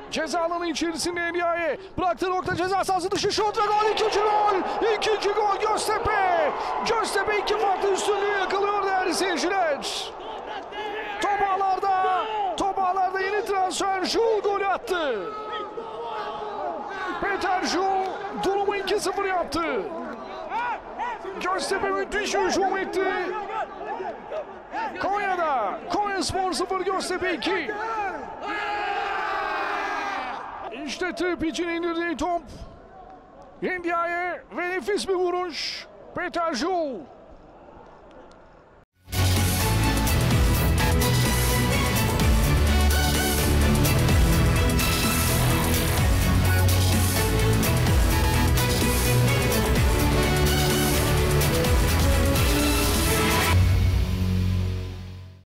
Ceza alanı içerisinde Ndiaye. Bıraktığı nokta ceza sahası dışı şut ve gol. İkinci gol. İkinci gol Göztepe. Göztepe iki farklı üstünlüğü yakalıyor değerli seyirciler. Top ağlarda yeni transfer Jul golü attı. Peter Jul durumu 2-0 yaptı. Göztepe müthiş hücum etti. Konyaspor 0, Göztepe 2. İşte Trip için indirdiği top. Ndiaye ve nefis bir vuruş. Peter Jul.